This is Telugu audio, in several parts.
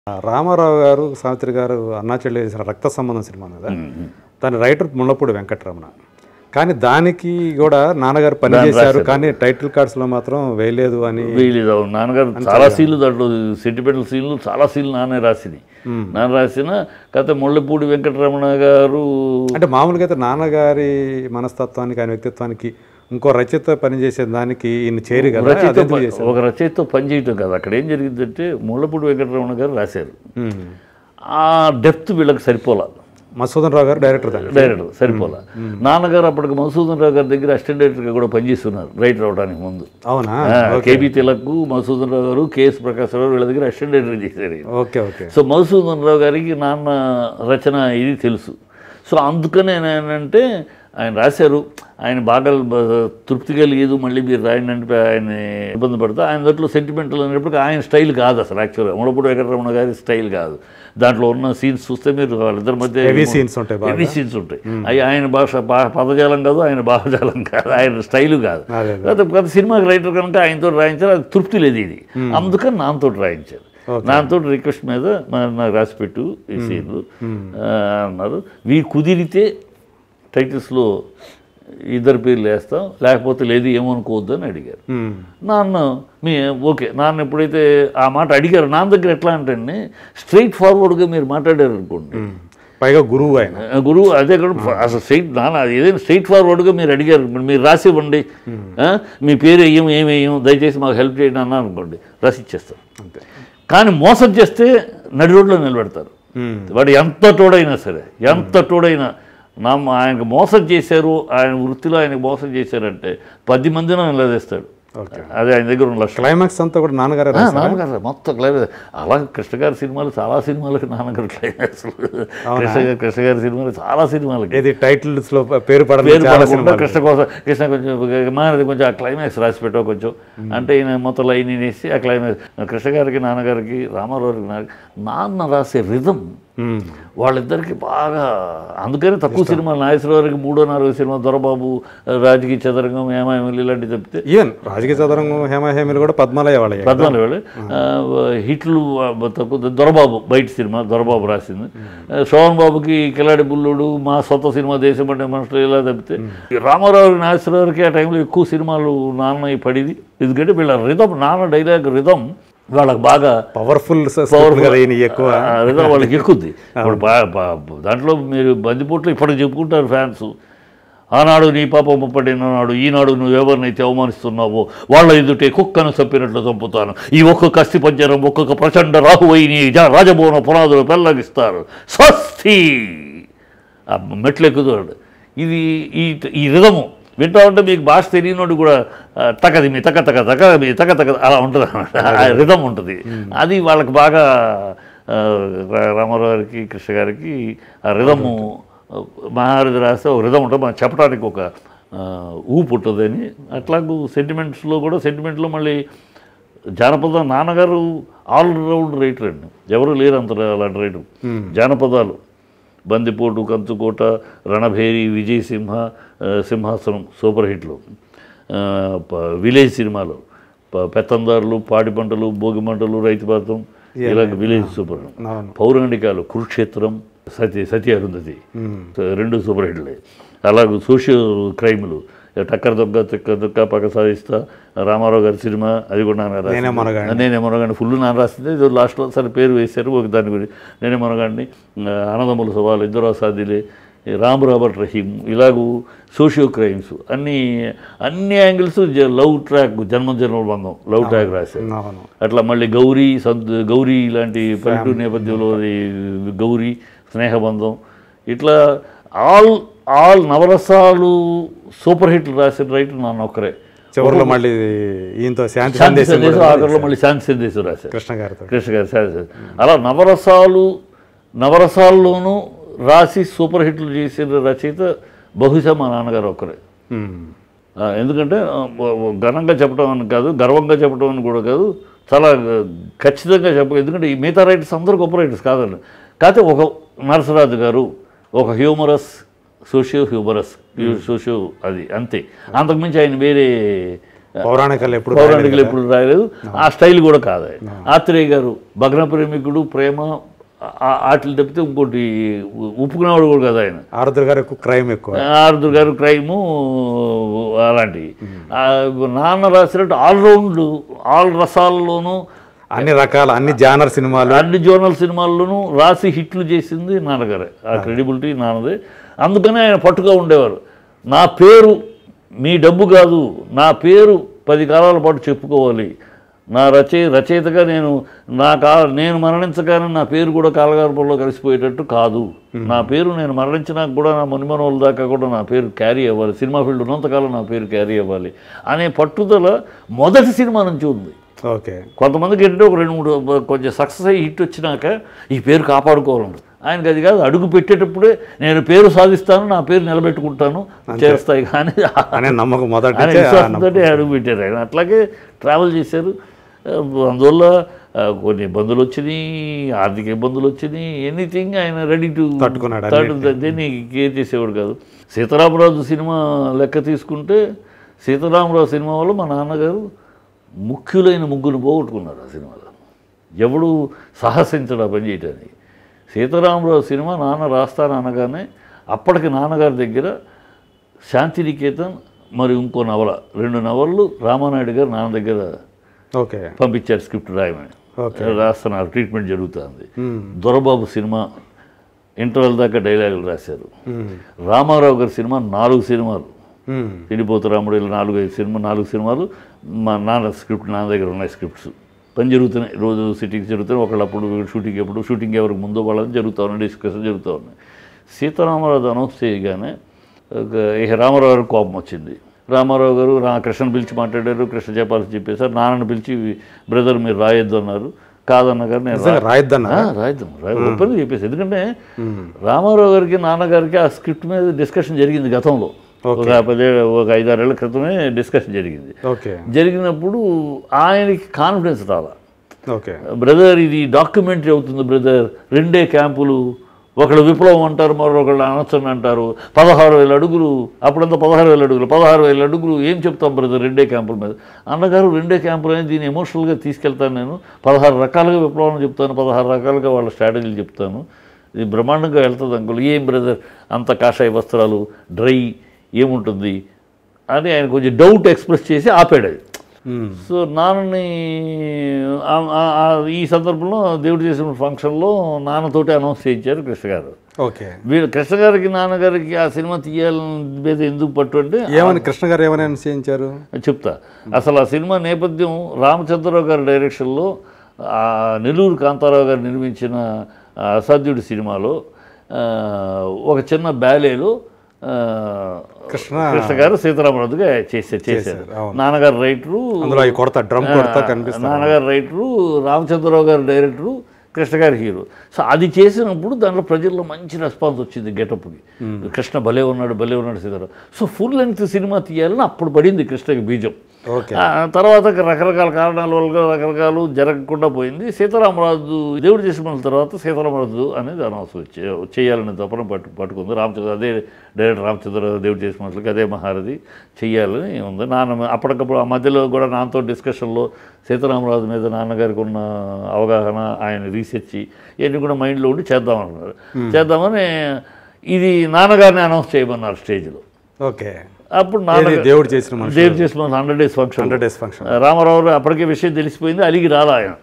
రామారావు గారు, సావిత్రి గారు అన్నాచెల్లి చేసిన రక్త సంబంధం సినిమా కదా, దాని రైటర్ ముళ్ళపూడి వెంకటరమణ. కానీ దానికి కూడా నాన్నగారు పనిచేశారు, కానీ టైటిల్ కార్డ్స్లో మాత్రం వేయలేదు అని. వేయలేదు. నాన్నగారు చాలా సీన్లు దాంట్లో సెంటిమెంటల్ సీన్లు చాలా సీన్లు నాన్న రాసినాయి. నాన్న రాసిన కథ ముళ్ళపూడి వెంకటరమణ గారు. అంటే మామూలుగా అయితే నాన్నగారి మనస్తత్వానికి ఆయన వ్యక్తిత్వానికి ఇంకో రచయిత పనిచేసే దానికి ఈయన చేరి కదా, ఒక రచయితతో పనిచేయటం కదా. అక్కడ ఏం జరిగిందంటే ముళ్ళపూడి వెంకటరమణ గారు రాశారు, ఆ డెప్త్ వీళ్ళకి సరిపోలా. మధుసూదన్ రావు గారు డైరెక్టర్ సరిపోలా. నాన్నగారు అప్పటికి మధుసూదన్ రావు గారి దగ్గర అసిస్టెంట్ డైరెక్టర్గా కూడా పనిచేస్తున్నారు రైటర్ అవడానికి ముందు. అవునా? కేబీ తిలక్, మధుసూదన్ రావు గారు, కేఎస్ ప్రకాశ్ రావు వీళ్ళ దగ్గర అసిస్టెంట్ డైరెక్టర్ చేశారు. సో మధుసూదన్ రావు గారికి నాన్న రచన ఇది తెలుసు. సో అందుకనే ఏంటంటే ఆయన రాశారు, ఆయన బాగా తృప్తి కలిగేదు, మళ్ళీ మీరు రాయండి అంటే ఆయన ఇబ్బంది పడతా. ఆయన దాంట్లో సెంటిమెంటల్ అనేప్పటికీ ఆయన స్టైల్ కాదు అసలు. యాక్చువల్గా ముళ్ళపూడి వెంకటరమణ గారి స్టైల్ కాదు. దాంట్లో ఉన్న సీన్స్ చూస్తే మీరు వాళ్ళిద్దరి మధ్య హెవీ సీన్స్ ఉంటాయి. అవి ఆయన భాష పదజాలం కాదు, ఆయన భావజాలం కాదు, ఆయన స్టైలు కాదు. గత సినిమాకి రైటర్ కనుక ఆయనతో రాయించారు, అది తృప్తి లేదు ఇది. అందుకని నాన్నతో రాయించారు. నాతో రిక్వెస్ట్ మీద నాకు రాసిపెట్టు ఈ సీన్లు అన్నారు. కుదిరితే టైటిల్స్లో ఇద్దరు పేర్లు వేస్తాం, లేకపోతే లేదు ఏమనుకోవద్దు అని అడిగారు. నాన్న ఓకే. నాన్న ఎప్పుడైతే ఆ మాట అడిగారు, నాన్న దగ్గర ఎట్లా అంటే స్ట్రైట్ ఫార్వర్డ్గా మీరు మాట్లాడారు అనుకోండి, పైగా గురువు ఆయన గురువు అదే కూడా అసలు నాన్న ఏదైనా స్ట్రైట్ ఫార్వర్డ్గా మీరు అడిగారు, మీరు రాసి ఇవ్వండి, మీ పేరు ఏమేయం దయచేసి మాకు హెల్ప్ చేయండి అన్నా అనుకోండి, రాసి ఇచ్చేస్తారు. కానీ మోసం చేస్తే నడి రోడ్లో నిలబెడతారు. వాడు ఎంత తోడైనా సరే, ఎంత తోడైనా ఆయనకు మోసం చేశారు, ఆయన వృత్తిలో ఆయనకు మోసం చేశారంటే 10 మందిని నిలదీస్తాడు. అదే ఆయన దగ్గర ఉన్న క్లైమాక్స్ అంతా కూడా నాన్నగారు మొత్తం క్లైమాక్స్. అలా కృష్ణ గారి సినిమాలు చాలా సినిమాలకి నాన్నగారు క్లైమాక్స్, కృష్ణ గారి సినిమాలు చాలా సినిమాలకి టైటిల్స్ లో పేరు పడకుండా కృష్ణ కోసం కృష్ణ కొంచెం మానది కొంచెం ఆ క్లైమాక్స్ రాసి పెట్టావు కొంచెం అంటే ఈయన మొత్తం లైన్ వేసి ఆ క్లైమాక్స్ కృష్ణ గారికి నాన్నగారికి రామారావుకి నాన్న రాసే రిథం వాళ్ళిద్దరికి బాగా. అందుకని తక్కువ సినిమాలు నాగేశ్వరరావుకి 3వ 4వ సినిమా దొరబాబు, రాజకీయ చదరంగం, హేమాహేమిలు ఇలాంటివి తప్పితే ఈవెన్ రాజకీయ చదరంగం హేమాహేమిలు కూడా పద్మాలయ వాళ్ళు హిట్లు తక్కువ. దొరబాబు బయట సినిమా దొరబాబు రాసింది. శోభన్ బాబుకి కిలాడి బుల్లుడు, మా సొంత సినిమా దేశం అంటే మనుషులు ఇలా తప్పితే రామారావు నాగేశ్వరరావుకి ఆ టైంలో ఎక్కువ సినిమాలు నాన్న పడింది. ఎందుకంటే వీళ్ళ రిథం, నాన్న డైలాగ్ రిథం వాళ్ళకి బాగా పవర్ఫుల్ ఎక్కువ రిథం వాళ్ళకి ఎక్కుద్ది. దాంట్లో మీరు బందిపోట్లు ఇప్పటికి చెప్పుకుంటారు ఫ్యాన్స్, ఆనాడు నీ పాప పడినాడు, ఈనాడు నువ్వు ఎవరినైతే అవమానిస్తున్నావో వాళ్ళ ఎదుటే కుక్కను చంపినట్లు చంపుతాను, ఈ ఒక్కొక్క అస్థి పంజరం ఒక్కొక్క ప్రచండ రాహువై నీ రాజభవన పునాదులు పెల్లగిస్తారు, స్వస్తి మెట్లు ఎక్కుతాడు. ఇది ఈ రిథము వింటా ఉంటే మీకు భాష తెలియనోడు కూడా తకది మీ తక తక తక మీ తక తక అలా ఉంటుంది అన్నమాట. రిథం ఉంటుంది. అది వాళ్ళకి బాగా రామారావు గారికి కృష్ణ గారికి ఆ రిథము మహారథి రాస్తే ఒక రిథం ఉంటుంది, మనం చెప్పడానికి ఒక ఊపు ఉంటుందని. అట్లాగూ సెంటిమెంట్స్లో కూడా సెంటిమెంట్లో మళ్ళీ జానపదం నాన్నగారు ఆల్రౌండ్ రైటర్ అండి, ఎవరు లేరు అంత అలాంటి రైటర్. జానపదాలు బందిపోటు, కంచుకోట, రణభేరి, విజయసింహ, సింహాసనం సూపర్ హిట్లు, విలేజ్ సినిమాలు పెత్తందారులు, పాడి పంటలు, భోగి మంటలు, రైతు పాత్రం, ఇలాగ విలేజ్ సూపర్. పౌరాణికాలు కురుక్షేత్రం, సతి అరుంధతి 2 సూపర్ హిట్లే. అలాగే సోషల్ క్రైమ్లు టక్కర దొక్క పక్క సాధిస్తా, రామారావు గారి సినిమా అది కూడా నేనే మనగాడిని ఫుల్ నాన్న రాసింది. ఇది లాస్ట్లో సరే పేరు వేశారు ఒక దాని గురించి. నేనే మనగాడిని, అన్నదమ్ముల సవాలు, ఇద్దరు అసాధ్యులే, రామ్ రాబర్ట్ రహీం, ఇలాగూ సోషియో క్రైమ్స్ అన్ని యాంగిల్స్. లవ్ ట్రాక్, జన్మ బంధం లవ్ ట్రాక్ రాశారు. అట్లా మళ్ళీ గౌరీ ఇలాంటి పల్లెటూరు నేపథ్యంలో గౌరీ స్నేహబంధం, ఇట్లా ఆల్ నవరసాలు సూపర్ హిట్లు రాసిన రైటర్ నాన్న ఒక్కరే. చివరిలో మళ్ళీ ఈయనతో శాంతి ఆఖరిలో మళ్ళీ శాంతి సందేశం రాశారు కృష్ణ గారి శాంతి. అలా నవరసాల్లోనూ రాసి సూపర్ హిట్లు చేసిన రచయిత బహుశా మా నాన్నగారు ఒక్కరే. ఎందుకంటే ఘనంగా చెప్పడం అని కాదు, గర్వంగా చెప్పడం అని కూడా కాదు, చాలా ఖచ్చితంగా ఎందుకంటే ఈ మిగతా రైటర్స్ అందరూ గొప్ప రైటర్స్ కాదండి. కాకపోతే ఒక నరసరాజు గారు ఒక సోషియో హ్యూమరస్ అది అంతే. అంతకుమించి ఆయన వేరే పౌరాణికలు ఎప్పుడు రాయలేదు, ఆ స్టైల్ కూడా కాదు. ఆత్రేయ గారు భగ్న ప్రేమికుడు, ప్రేమ ఆటలు తప్పితే ఇంకోటి ఒప్పుకునేవాడు కూడా కదా ఆయన. ఆరుద్ర గారు క్రైమ్ ఎక్కువ, ఆరుద్ర గారు క్రైము అలాంటివి. నాన్న రాసినట్టు ఆల్రౌండ్ ఆల్ రసాల్లోనూ అన్ని రకాల అన్ని జానర్ సినిమాలు అన్ని జోనల్ సినిమాల్లోనూ రాసి హిట్లు చేసింది నాన్నగారే. ఆ క్రెడిబిలిటీ నాన్నదే. అందుకనే ఆయన పట్టుగా ఉండేవారు. నా పేరు మీ డబ్బు కాదు, నా పేరు 10 కాలాల పాటు చెప్పుకోవాలి. నా రచయితగా నేను మరణించగానే నా పేరు కూడా కాలగర్భంలో కలిసిపోయేటట్టు కాదు. నా పేరు నేను మరణించినాక కూడా నా మునిమనోళ్ళ దాకా కూడా నా పేరు క్యారీ అవ్వాలి, సినిమా ఫీల్డ్ ఉన్నంతకాలం నా పేరు క్యారీ అవ్వాలి అనే పట్టుదల మొదటి సినిమా నుంచి ఉంది. ఓకే, కొంతమందికి ఏంటంటే ఒక 2-3 కొంచెం సక్సెస్ అయ్యి హిట్ వచ్చినాక ఈ పేరు కాపాడుకోవాలండి. ఆయనకి అది కాదు, అడుగు పెట్టేటప్పుడే నేను పేరు సాధిస్తాను, నా పేరు నిలబెట్టుకుంటాను, చేస్తాయి కానీ నమ్మకం విశ్వాసంతో అడుగు పెట్టారు ఆయన. అట్లాగే ట్రావెల్ చేశారు. అందువల్ల కొన్ని ఇబ్బందులు వచ్చినాయి, ఆర్థిక ఇబ్బందులు వచ్చినాయి, ఎనీథింగ్ ఆయన రెడీ టు దీన్ని కేర్ చేసేవాడు కాదు. సీతారామరాజు సినిమా లెక్క తీసుకుంటే సీతారామరాజు సినిమా వల్ల మా నాన్నగారు ముఖ్యులైన ముగ్గురు పోగొట్టుకున్నారు. ఆ సినిమాలో ఎవడు సాహసించడు ఆ పని చేయటానికి. సీతారామరాజు సినిమా నాన్న రాస్తాను అనగానే అప్పటికి నాన్నగారి దగ్గర శాంతినికేతన్ మరి ఇంకో నవల 2 నవలలు రామానాయుడు గారు నాన్న దగ్గర పంపించారు స్క్రిప్ట్ రాయమని. రాస్తున్నారు, ట్రీట్మెంట్ జరుగుతుంది. దొరబాబు సినిమా ఇంటర్వెల్ దాకా డైలాగులు రాశారు. రామారావు గారి సినిమా 4 సినిమాలు, తిండిపోతు రాముడు 4 సినిమాలు మా నాన్న స్క్రిప్ట్ నాన్న దగ్గర ఉన్నాయి. స్క్రిప్ట్స్ పని జరుగుతున్నాయి, రోజు సిట్టింగ్స్ జరుగుతున్నాయి. ఒకళ్ళు అప్పుడు షూటింగ్ ఎవరికి ముందో వాళ్ళని జరుగుతూ ఉన్నాయి, డిస్కషన్ జరుగుతూ ఉన్నాయి. సీతారామరాజు అనౌన్స్ చేయగానే ఇక రామారావు గారికి కోపం వచ్చింది. రామారావు గారు కృష్ణను పిలిచి మాట్లాడారు. కృష్ణ చెప్పాల్సి చెప్పేసారు. నాన్నని పిలిచి బ్రదర్ మీరు రాయొద్దు అన్నారు. కాదన్న గారు నేను రాయొద్దాం ఒప్పని చెప్పేసి. ఎందుకంటే రామారావు గారికి నాన్నగారికి ఆ స్క్రిప్ట్ మీద డిస్కషన్ జరిగింది గతంలో. ఒక 5-6 ఏళ్ల క్రితమే డిస్కషన్ జరిగింది. జరిగినప్పుడు ఆయనకి కాన్ఫిడెన్స్ రాలా. బ్రదర్ ఇది డాక్యుమెంటరీ అవుతుంది బ్రదర్, 2 క్యాంపులు, ఒకళ్ళు విప్లవం అంటారు, మరొకళ్ళు అనొచ్చని అంటారు. 16,000 అడుగులు, అప్పుడంతా 16,000 అడుగులు ఏం చెప్తాం బ్రదర్ 2 క్యాంపుల మీద. అన్నగారు 2 క్యాంపులు అని దీన్ని ఎమోషనల్గా తీసుకెళ్తాను, నేను 16 రకాలుగా విప్లవం చెప్తాను, 16 రకాలుగా వాళ్ళ స్ట్రాటజీలు చెప్తాను, ఇది బ్రహ్మాండంగా వెళ్తుంది అంకుల్. ఏం బ్రదర్ అంత కాషాయ వస్త్రాలు డ్రై ఏముంటుంది అని ఆయన కొంచెం డౌట్ ఎక్స్ప్రెస్ చేసి ఆపాడు అది. సో నాన్నని ఈ సందర్భంలో దేవుడు చేసిన ఫంక్షన్లో నాన్నతోటి అనౌన్స్ చేయించారు కృష్ణ గారు. వీళ్ళు కృష్ణ గారికి నాన్నగారికి ఆ సినిమా తీయాలని మీద ఎందుకు పట్టు అంటే కృష్ణ గారు ఏమైనా అనౌన్స్ చేయించారు చెప్తా. అసలు ఆ సినిమా నేపథ్యం రామచంద్రరావు గారి డైరెక్షన్లో నెల్లూరు కాంతారావు గారు నిర్మించిన అసాధ్యుడి సినిమాలో ఒక చిన్న బ్యాలేలో కృష్ణ గారు సీతారామరాజుగా చేశారు. నాన్నగారు రైటరు, నాన్నగారు రైటరు, రామచంద్రరావు గారు డైరెక్టరు, కృష్ణ గారి హీరో. సో అది చేసినప్పుడు దాంట్లో ప్రజల్లో మంచి రెస్పాన్స్ వచ్చింది గెటప్కి. కృష్ణ భలే ఉన్నాడు Sitaram. So full length cinema తీయాలని అప్పుడు పడింది కృష్ణకి బీజం. తర్వాత రకరకాల కారణాల వల్ల రకరకాలు జరగకుండా పోయింది. సీతారామరాజు దేవుడు చేసిన తర్వాత సీతారామరాజు అనేది అనౌన్స్ చేయాలని తపన పట్టుకుంది. అదే డైరెక్టర్ రామచంద్రరావు దేవుడు చేసిన మనుషులకి అదే మహారథి చెయ్యాలని ఉంది. నాన్న అప్పటికప్పుడు ఆ మధ్యలో కూడా నాన్నతో డిస్కషన్లో సీతారామరాజు మీద నాన్నగారికి ఉన్న అవగాహన, ఆయన రీసెర్చ్ ఇవన్నీ కూడా మైండ్లో ఉండి చేద్దామని ఇది నాన్నగారిని అనౌన్స్ చేయమన్నారు స్టేజ్లో. అప్పుడు దేవుడు చేసిన 100 డేస్ ఫంక్షన్ రామారావు అప్పటికే విషయం తెలిసిపోయింది, అలిగి రాలా ఆయన.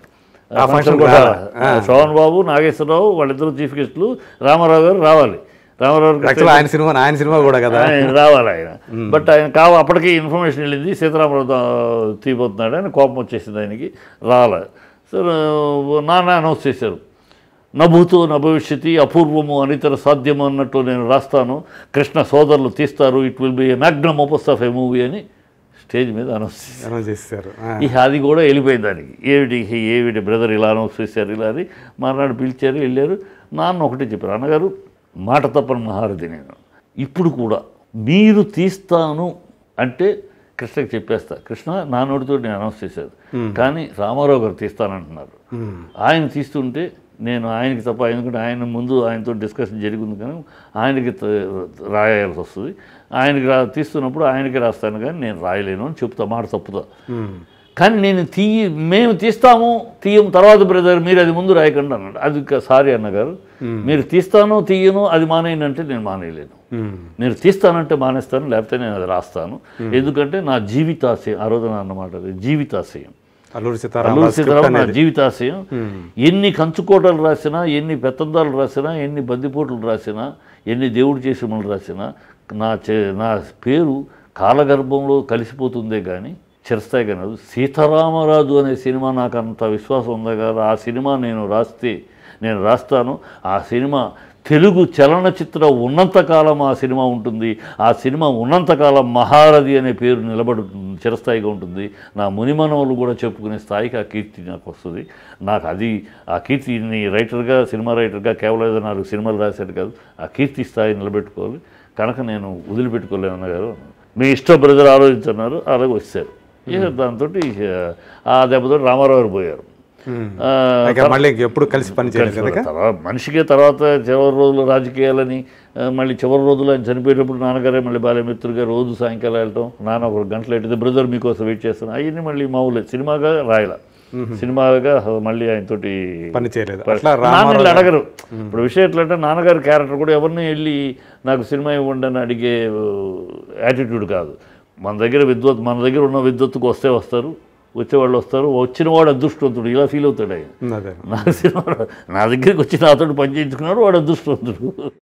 శోభన్ బాబు, నాగేశ్వరరావు వాళ్ళిద్దరు చీఫ్ గెస్టులు, రామారావు గారు రావాలి. రామారావు ఆయన సినిమా కూడా కదా రావాలి ఆయన. బట్ ఆయన అప్పటికే ఇన్ఫర్మేషన్ వెళ్ళింది సీతారామరావు తీపోతున్నాడు, ఆయన కోపం వచ్చేసింది ఆయనకి, రాలే. సో నాన్న అనౌన్స్ చేశారు, నభూతో నభవిష్యతి అపూర్వము అనితర సాధ్యము అన్నట్టు నేను రాస్తాను, కృష్ణ సోదరులు తీస్తారు, it will be a magnum opus of a movie అని స్టేజ్ మీద అనౌన్స్ చేశారు. ఇక అది కూడా వెళ్ళిపోయింది దానికి. ఏమిటి బ్రదర్ ఇలా అనౌన్స్ చేశారు ఇలా అని. మర్నాడు పిలిచారు, వెళ్ళారు. నాన్న ఒకటే చెప్పారు, అన్నగారు మాట తప్పని మహారథి నేను ఇప్పుడు కూడా మీరు తీస్తాను అంటే కృష్ణకి చెప్పేస్తా. కృష్ణ నాన్నోడితో నేను అనౌన్స్ చేశాను, కానీ రామారావు గారు తీస్తానంటున్నారు. ఆయన తీస్తుంటే నేను ఆయనకి తప్ప, ఎందుకంటే ఆయన ముందు ఆయనతో డిస్కషన్ జరిగింది కానీ ఆయనకి రాయాల్సి వస్తుంది. ఆయనకి తీస్తున్నప్పుడు ఆయనకి రాస్తాను కానీ నేను రాయలేను అని చెప్తా, మాట తప్పుతా. కానీ నేను మేము తీయం తర్వాత బ్రదర్ మీరు అది ముందు రాయకండి అన్నాడు. అది సారీ అన్నగారు, మీరు తీయను అది మానేయండి అంటే నేను మానేయలేను. మీరు తీస్తానంటే మానేస్తాను, లేకపోతే నేను అది రాస్తాను. ఎందుకంటే నా జీవితాశయం, ఆ రోజున అన్నమాట, జీవితాశయం. అల్లూరి సీతారాం నా జీవితాశయం. ఎన్ని కంచుకోటలు రాసినా, ఎన్ని పెత్తందాలు రాసినా, ఎన్ని బందిపోట్లు రాసినా, ఎన్ని దేవుడు చేసిమలు రాసినా నా పేరు కాలగర్భంలో కలిసిపోతుందే కానీ చిరస్థాయి కానీ. సీతారామరాజు అనే సినిమా నాకు అంత విశ్వాసం ఉంది కదా, ఆ సినిమా నేను రాస్తాను. ఆ సినిమా తెలుగు చలనచిత్ర ఉన్నంతకాలం ఆ సినిమా ఉంటుంది. ఆ సినిమా ఉన్నంతకాలం మహారథి అనే పేరు చిరస్థాయిగా ఉంటుంది. నా మునిమనవులు కూడా చెప్పుకునే స్థాయికి ఆ కీర్తి నాకు వస్తుంది. నాకు అది ఆ కీర్తిని రైటర్గా, సినిమా రైటర్గా కేవలం ఏదో 4 సినిమాలు రాశాడు కాదు, ఆ కీర్తి స్థాయి నిలబెట్టుకోవాలి. కనుక నేను వదిలిపెట్టుకోలేను అన్నగారు. మీ ఇష్టం బ్రదర్ ఆలోచించన్నారు, అలాగే వచ్చారు. ఇక దాంతో ఆ దెబ్బతో రామారావు గారు పోయారు. ఎప్పుడు కలిసి మనిషికే తర్వాత చివరి రోజులు రాజకీయాలని, మళ్ళీ చివరి రోజులు ఆయన చనిపోయేటప్పుడు నాన్నగారే మళ్ళీ బాల్యమిత్రుగా రోజు సాయంకాలం వెళ్ళటం, నాన్న 1 గంటలు అయితే బ్రదర్ మీకోసం వెయిట్ చేస్తాను, అవన్నీ మళ్ళీ మామూలే. సినిమాగా రాయాల, సినిమాగా మళ్ళీ ఆయనతోటి పని చేయలేదు. నాన్నని అడగరు. ఇప్పుడు విషయం ఎట్లంటే నాన్నగారి క్యారెక్టర్ కూడా ఎవరిని వెళ్ళి నాకు సినిమా ఇవ్వండి అని అడిగే యాటిట్యూడ్ కాదు. మన దగ్గర ఉన్న విద్వత్తుకు వస్తారు, వచ్చేవాళ్ళు వస్తారు. వచ్చిన వాడు అదృష్టవంతుడు, ఇలా ఫీల్ అవుతాడు ఆయన. నా దగ్గరికి వచ్చి నాతో పని చేయించుకున్నాడు, వాడు అదృష్టవంతుడు.